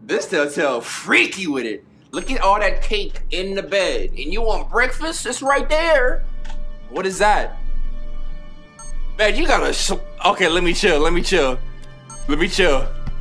This telltale freaky with it. Look at all that cake in the bed. And you want breakfast? It's right there. What is that? Man, you gotta... Okay, let me chill.